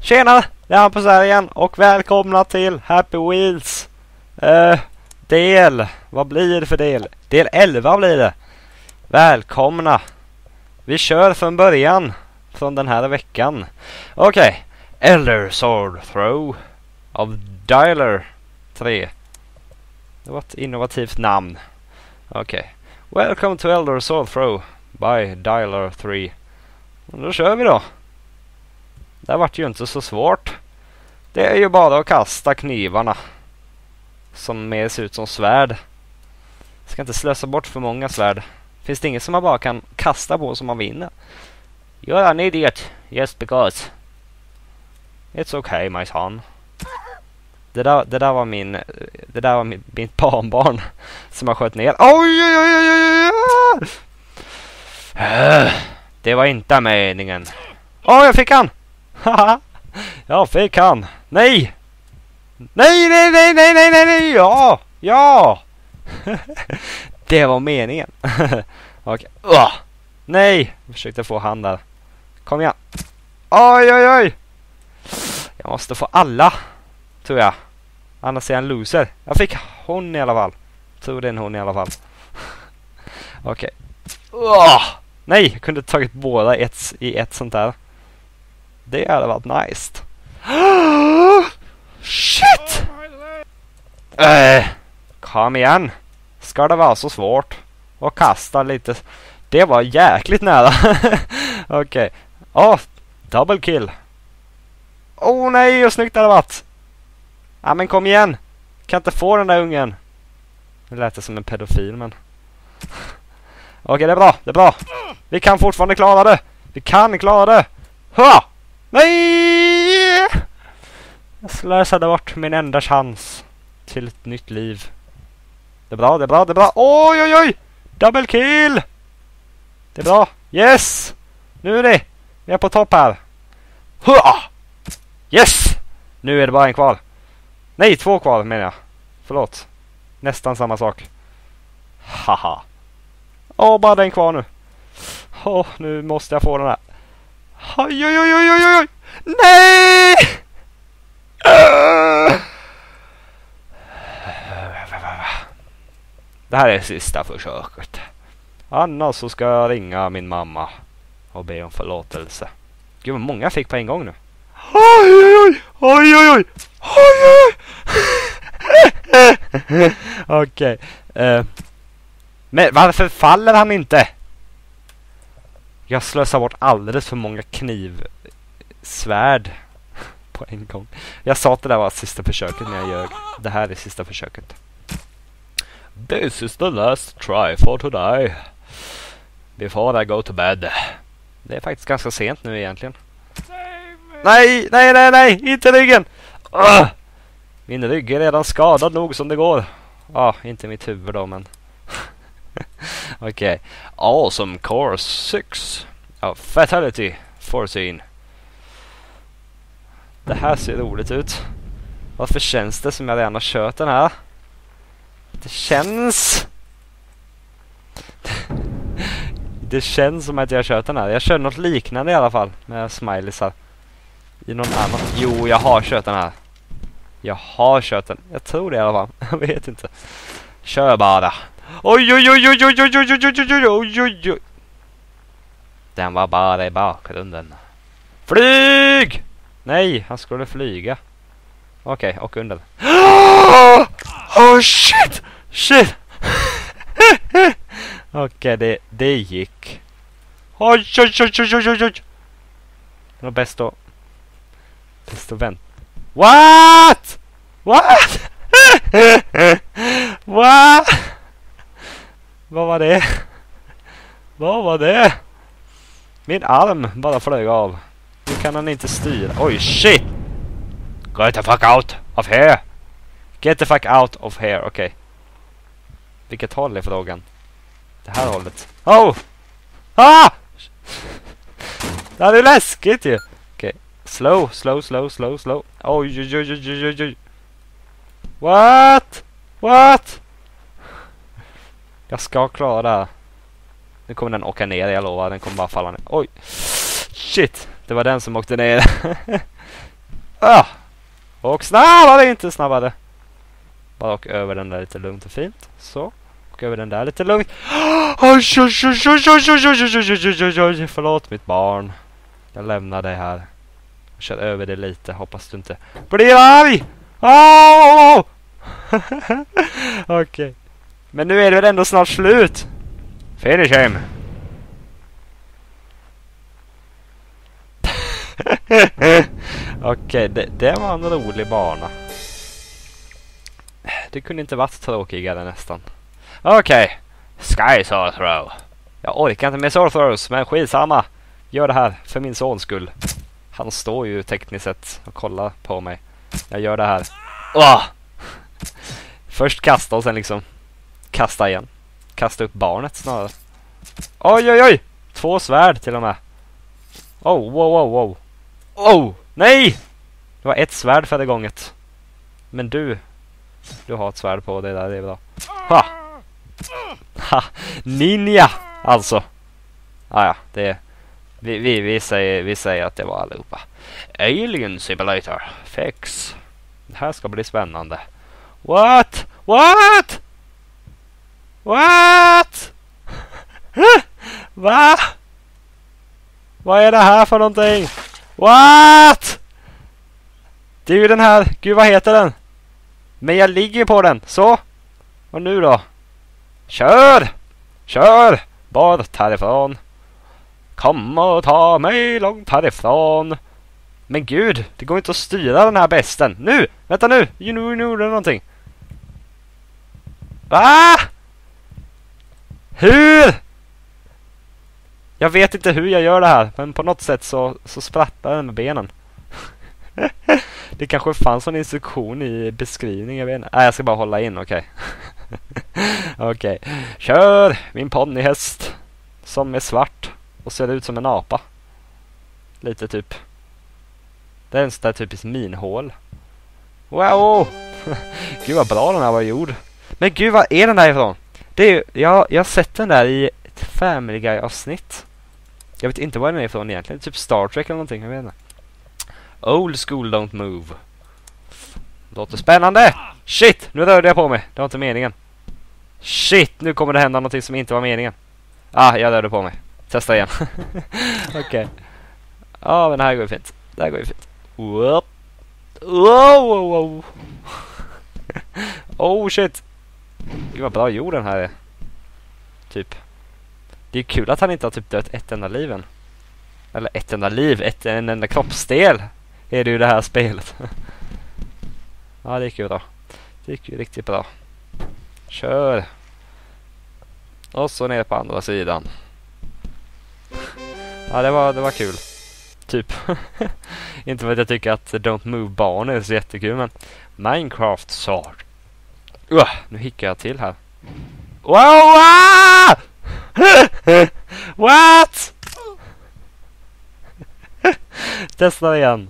Tjena, det är Hampus här igen och välkomna till Happy Wheels. Vad blir det för del? Del 11 blir det. Välkomna. Vi kör från början från den här veckan. Okej. Elder Sword Throw av Dialer 3. Det var ett innovativt namn. Okej. Welcome to Elder Sword Throw by Dialer 3. Då kör vi då. Det här vart ju inte så svårt. Det är ju bara att kasta knivarna som mer ser ut som svärd. Ska inte slösa bort för många svärd. Finns det inget som man bara kan kasta på som man vinner? You're an idiot. Yes, because it's okay, my son. Det där var mitt barnbarn som har skött ner. Oj, oj, oj, oj, oj. Det var inte meningen. Jag fick han. Haha. Jag fick han. Nej. Nej. Ja. Det var meningen. Okej. Nej. Jag försökte få han där. Kom igen. Oj. Jag måste få alla, tror jag. Annars är jag en loser. Jag fick hon i alla fall. Tror det är en hon i alla fall. Okej. Nej, jag kunde tagit båda i ett sånt där. Det hade varit nice. Shit! Kom igen. Ska det vara så svårt? Och kasta lite. Det var jäkligt nära. Okej. Double kill. Nej, hur snyggt det hade varit. Ja, men kom igen. Kan inte få den där ungen. Det lät det som en pedofil, men... Okej, det är bra. Vi kan fortfarande klara det. Vi kan klara det. Nej! Jag slösade bort min enda chans till ett nytt liv. Det är bra. Oj! Double kill! Det är bra. Yes! Nu är det. Vi är på topp här. Yes! Nu är det bara en kvar. Nej, 2 kvar menar jag. Förlåt. Nästan samma sak. Haha. Bara den kvar nu. Nu måste jag få den här. Oj! Nej! Det här är sista försöket. Annars så ska jag ringa min mamma och be om förlåtelse. Gud, vad många fick på en gång nu. Oj! Okej. Men varför faller han inte? Jag slösar bort alldeles för många knivsvärd på en gång. Jag sa att det där var sista försöket när jag ljög. Det här är sista försöket. This is the last try for today. Before I go to bed. Det är faktiskt ganska sent nu egentligen. Nej, inte ryggen. Min rygg är redan skadad nog som det går. Inte mitt huvud då, men... Okej. Awesome course 6. Fatality 14. Det här ser roligt ut. Varför känns det som jag redan har kört den här? Det känns... Det känns som att jag har kört den här. Jag kör något liknande i alla fall. Med smileysar. I någon annan. Jo, jag har kört den här. Jag har kört den. Jag tror det i alla fall. Jag vet inte. Kör bara. Oj. Den var bara i bakgrunden. Flyg! Nej, han skulle flyga. Okej, och under. Shit! Okej, det gick. Oj. Det var bäst att vänta. What? Vad var det? Min arm bara flög av. Nu kan han inte styra. Oj, shit! Get the fuck out of here! Okej. Vilket håll är frågan? Det här hållet. Det här är läskigt ju. Okej. Slow. Oj. What? Jag ska klara det här. Nu kommer den åka ner, jag lovar. Den kommer bara falla ner. Oj. Shit. Det var den som åkte ner. Och snabbare, inte snabbare. Bara åka över den där lite lugnt och fint. Så. Och över den där lite lugnt. Förlåt mitt barn. Jag lämnar dig här. Jag kör över det lite. Hoppas du inte blir arg. Okej. Men nu är det väl ändå snart slut. Finish him. Okej, det var en rolig bana. Det kunde inte varit tråkigare nästan. Okej. Sky Sword Throw. Jag orkar inte med Sword Throws, men skitsamma. Gör det här för min sons skull. Han står ju tekniskt sett och kollar på mig. Jag gör det här. Först kasta och sen liksom kasta igen. Kasta upp barnet snarare. Oj, oj, oj! 2 svärd till och med. Wow. Nej! Det var 1 svärd förra gånget. Men du har ett svärd på dig där, det är bra. Ninja! Alltså. Ja, det är... Vi säger att det var allihopa. Alien Simulator. Fix. Det här ska bli spännande. What? Va? Vad är det här för någonting? What? Det är ju den här... Gud, vad heter den? Men jag ligger på den. Så. Och nu då? Kör! Bort härifrån. Kom och ta mig långt härifrån. Men gud, det går inte att styra den här besten. Nu! Vänta nu! Nu gjorde någonting. Va? Hur? Jag vet inte hur jag gör det här. Men på något sätt så sprattlar den med benen. Det kanske fanns en instruktion i beskrivningen. Jag vet inte. Nej, jag ska bara hålla in, okej. Okej. Kör min ponnyhäst. Som är svart. Och ser ut som en apa. Lite typ. Det är en sån där typisk minhål. Wow! Gud vad bra den här var gjord. Men gud, vad är den där ifrån? Det är ju, jag har sett den där i ett Family Guy-avsnitt. Jag vet inte var den är ifrån egentligen. Typ Star Trek eller någonting, jag vet inte. Old school don't move. Låter spännande! Shit, nu rörde jag på mig. Det var inte meningen. Shit, nu kommer det hända någonting som inte var meningen. Jag rörde på mig. Testa igen. Okej. Ja, men det här går ju fint. Det här går ju fint. Wow. Oh shit. Gud vad bra gjord den här är. Typ. Det är kul att han inte har typ dött ett enda liv än. Eller ett enda liv, en enda kroppsdel är det ju det här spelet. Ja, det gick ju bra. Det gick ju riktigt bra. Kör. Och så ner på andra sidan. Ja, det var kul. Typ. Inte för att jag tycker att Don't Move Barn är så jättekul, men Minecraft Sword. Nu hickar jag till här. Wow! What? Testa igen.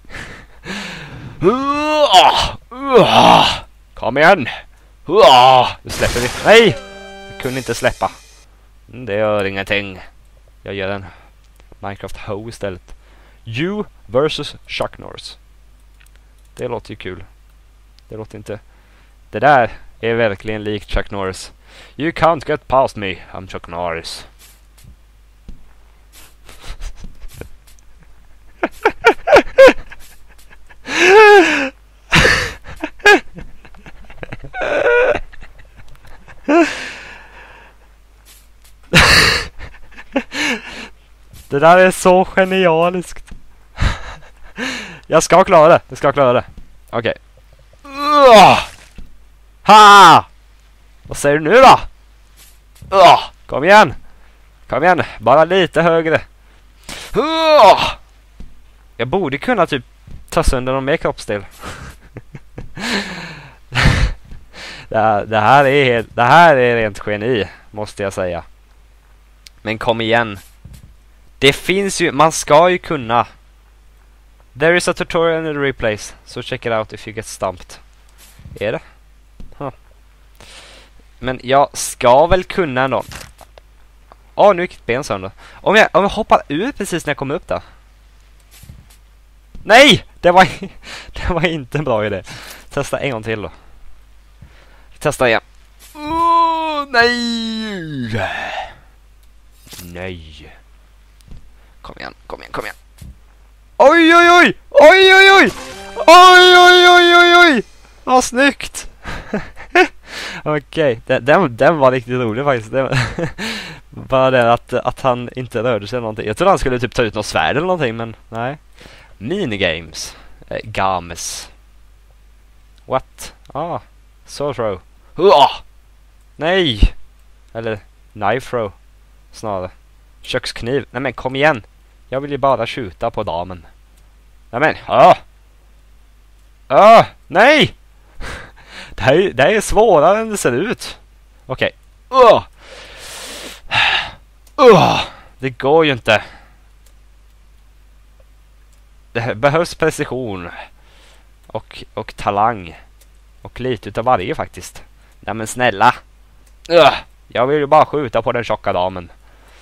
Kom igen. Nu släpper vi. Nej! Jag kunde inte släppa. Det gör ingenting. Jag gör en Minecraft Ho istället. You versus Chuck Norris. Det låter ju kul. Det låter inte... Det där är verkligen likt Chuck Norris. You can't get past me. I'm Chuck Norris. Det där är så genialiskt. Jag ska klara det. Jag ska klara det. Okej. Ha! Vad säger du nu då? Kom igen. Kom igen. Bara lite högre. Jag borde kunna typ ta sönder någon mer kroppsdel. Det här är rent geni, måste jag säga. Men kom igen. Det finns ju, man ska ju kunna. There is a tutorial in the replays, so check it out if you get stumped. Är det? Men jag ska väl kunna ändå. Nu gick ett ben sönder. Om jag hoppar ur precis när jag kommer upp där. Nej! det var, det var inte en bra idé. Testa en gång till då. Testa igen. Nej! Nej. Kom igen, kom igen, kom igen. Oj, oj, oj! Oj, oj, oj! Oj, oj, oj, oj, oj! Vad snyggt! Okej, den var riktigt rolig faktiskt. Bara det att han inte rörde sig någonting. Jag trodde han skulle typ ta ut något svärd eller någonting, men nej. Minigames. Games. What? Sword throw. Nej! Eller knife throw. Snarare. Kökskniv. Nej men kom igen. Jag vill ju bara skjuta på damen. Nej men, nej! Det här är svårare än det ser ut. Okej. Det går ju inte. Det behövs precision. Och talang. Och lite utav varje faktiskt. Nej men snälla. Jag vill ju bara skjuta på den tjocka damen.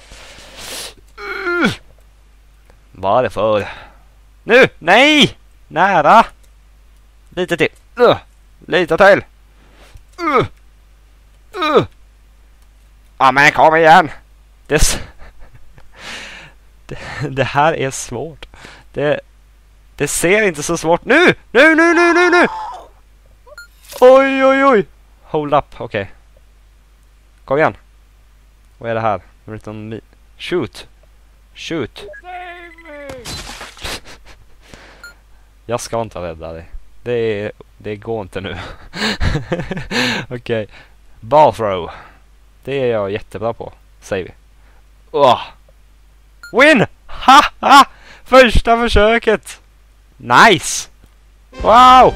Varför? Nu! Nej! Nära! Lite till. Lite till. Ja men kom igen. Det här är svårt. Det ser inte så svårt. Nu! Nu! Oj, oj, oj. Hold up, okej. Kom igen. Vad är det här? Shoot. Jag ska inte rädda dig. Det går inte nu. Okej. Ball throw. Det är jag jättebra på, säger vi. Win! Ha! Första försöket. Nice. Wow!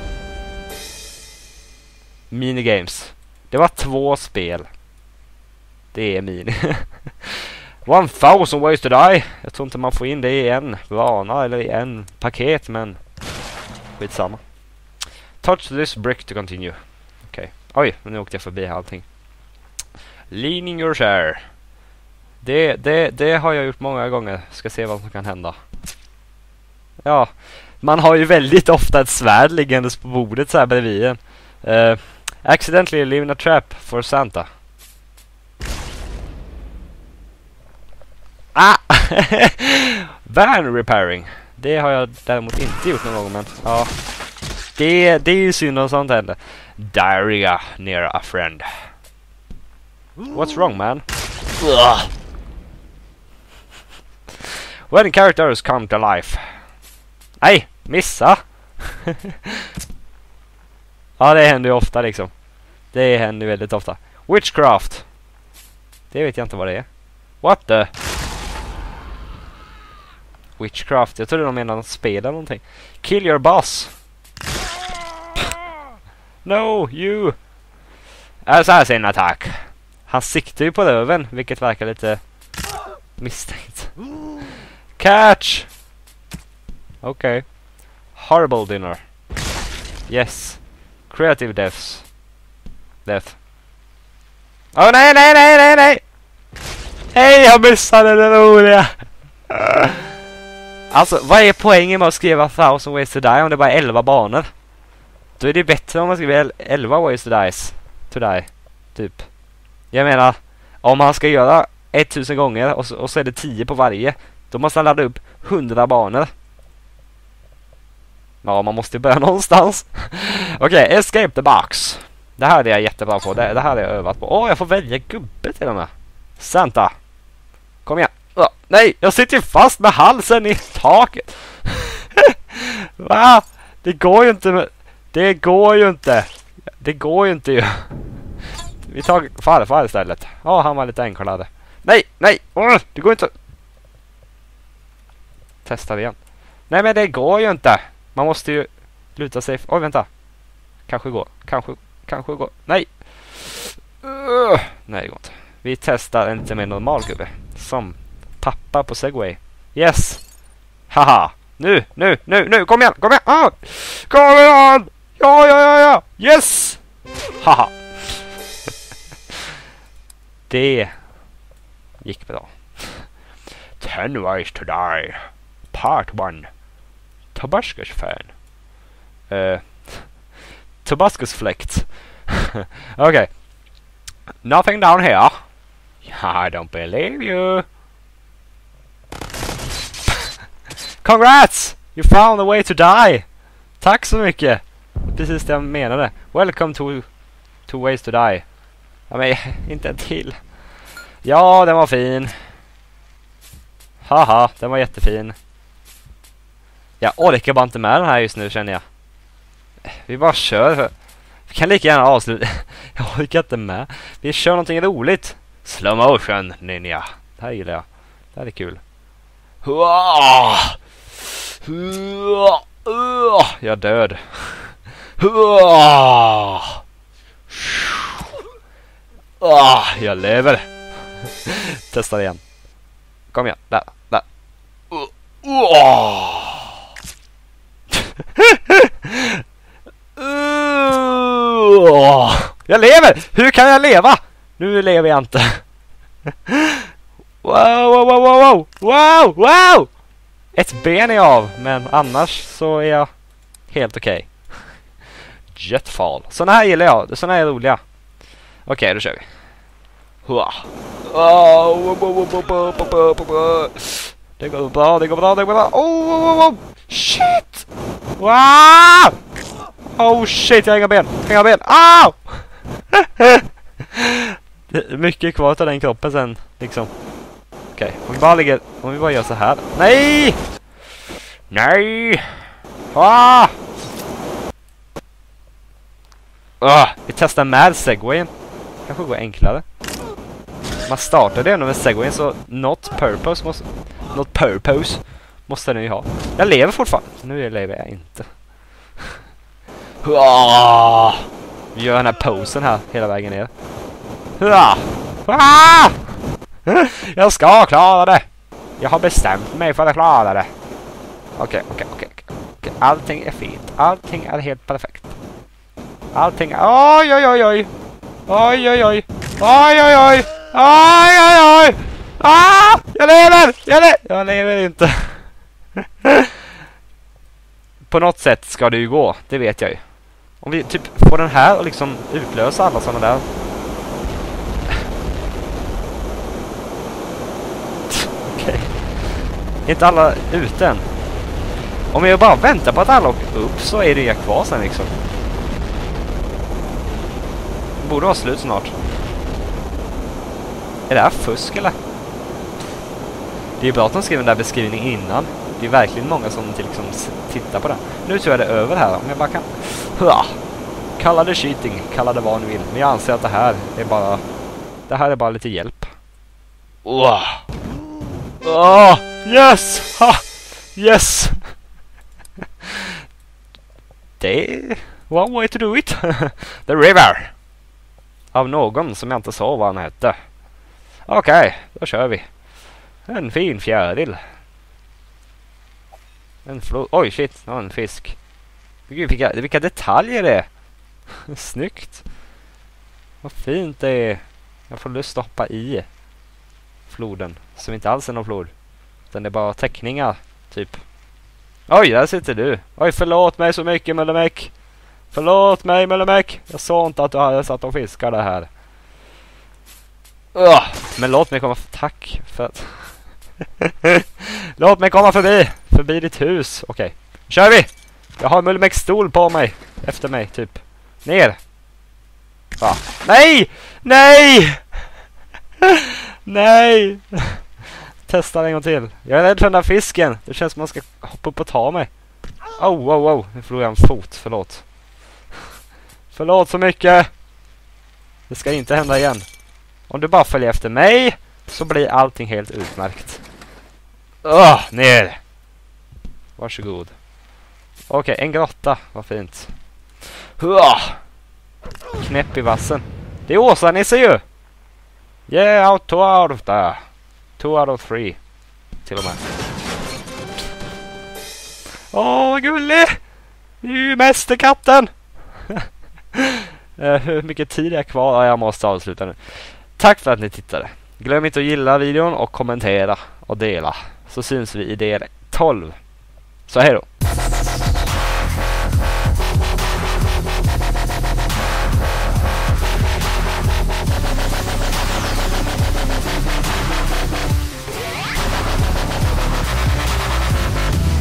Minigames. Det var 2 spel. Det är mini. 1000 ways to die. Jag tror inte man får in det i en vana eller i en paket, men skitsamma. Touch this brick to continue. Okej. Oj, nu åkte jag förbi allting. Leaning your chair. Det har jag gjort många gånger. Ska se vad som kan hända. Ja, man har ju väldigt ofta ett svärd liggandes på bordet så här bredvid en. Accidentally leaving a trap for Santa. Van repairing. Det har jag däremot inte gjort någon gång, men ja. Det är ju synd om sånt händer. Diarrhea near a friend. What's wrong, man? When characters come to life. Nej, missa. Ja, det händer ju ofta liksom. Det händer väldigt ofta. Witchcraft. Det vet jag inte vad det är. What the? Witchcraft. Jag trodde de menade att spela någonting. Kill your boss. No, you. Assassin attack. Han siktar ju på röven, vilket verkar lite misstänkt. Catch. Okej. Horrible dinner. Yes. Creative deaths. Death. Nej. Hej, jag missade det roliga. Alltså, vad är poängen med att skriva 1000 ways to die om det bara är 11 banor? Då är det bättre om man skriver 11 ways to die. Typ. Jag menar, om man ska göra 1000 gånger och så är det 10 på varje, då måste man ladda upp 100 banor. Ja, man måste börja någonstans. Okej, escape the box. Det här är jag jättebra på. Det här är jag övat på. Jag får välja gubbe till och med. Santa. Kom igen. Nej, jag sitter fast med halsen i taket. Va? Det går ju inte. Det går ju inte ju. Vi tar farfar istället. Han var lite enklare. Nej. Det går inte. Testa igen. Nej, men det går ju inte. Man måste ju luta sig. Oj, vänta. Kanske går. Kanske går. Nej. Nej, det går inte. Vi testar en lite mer normal gubbe. Som pappa på Segway. Yes. Haha. Nu. Kom igen. Kom igen. Ja. Yes. Haha. Det gick bra. 10 ways to die. Part 1. Tobuscus fan. Tobuscus fläkt. Okay. Nothing down here. I don't believe you. Congrats! You found a way to die. Tack så mycket. Precis det jag menade. Welcome to ways to die. Ja, men inte en till. Ja, den var fin. Haha, den var jättefin. Jag orkar bara inte med den här just nu, känner jag. Vi bara kör. Vi kan lika gärna avsluta. Jag orkar inte med. Vi kör någonting roligt. Slow motion, ninja. Det här gillar jag. Det här är kul. Jag är död. Jag lever. Testa igen. Kom igen. Där. Jag lever! Hur kan jag leva? Nu lever jag inte. Wow! Ett ben är av, men annars så är jag helt okej. Jetfall. Såna här gillar jag. Såna här är roliga. Okej, då kör vi. Det går bra. Oh, shit! Wow! Oh shit, jag har inga ben. Au! Det är mycket kvar av den kroppen sen, liksom. Okej, om vi bara gör så här. Nej! Vi testar med segwayen. Kanske går enklare. Man startar det ändå med segwayen, så not purpose måste den ju ha. Jag lever fortfarande. Nu lever jag inte. Vi gör den här posen här hela vägen ner. Jag ska klara det. Jag har bestämt mig för att klara det. Okej. Allting är fint. Allting är helt perfekt. Allting... Oj! Jag lever inte. På något sätt ska det ju gå. Det vet jag ju. Om vi typ får den här och liksom utlösa alla sådana där. Okej. Inte alla ute än. Om jag bara väntar på att alla åker upp så är det ju kvar sen liksom. Det borde vara slut snart. Är det här fusk eller? Det är bra att de skriver den där beskrivningen innan. Det är verkligen många som liksom tittar på den. Nu tror jag det är över här. Om jag bara kan... Kalla det cheating. Kalla det vad ni vill. Men jag anser att det här är bara lite hjälp. Yes! Yes! Det är one way to do it. The river. Av någon som jag inte sa vad han hette. Okej, då kör vi. En fin fjäril. Oj shit, det var en fisk. Gud, vilka detaljer det är. Snyggt. Vad fint det är. Jag får lust att hoppa i floden. Som inte alls är någon flod. Utan det är bara teckningar, typ. Oj, där sitter du. Oj, förlåt mig så mycket, Mullemäck. Förlåt mig, Mullemäck. Jag sa inte att du hade satt och fiskade här. Men låt mig komma... Tack för att... Låt mig komma förbi ditt hus. Okej, kör vi. Jag har Mullemäcks stol på mig. Efter mig, typ. Ner. Nej! Testa en gång till. Jag är rädd för den där fisken. Det känns som man ska hoppa upp och ta mig. Wow. Nu förlorar jag en fot. Förlåt så mycket. Det ska inte hända igen. Om du bara följer efter mig så blir allting helt utmärkt. Ner. Varsågod. Okej, en grotta. Vad fint. Knäpp i vassen. Det är Åsa-Nisse ju. Yeah, 2 out of there. 2 out of 3. Till och med. Vad gullig. Det är ju mästerkatten. Hur mycket tid är kvar? Jag måste avsluta nu. Tack för att ni tittade. Glöm inte att gilla videon och kommentera och dela. Så syns vi i del 12. Så hej då.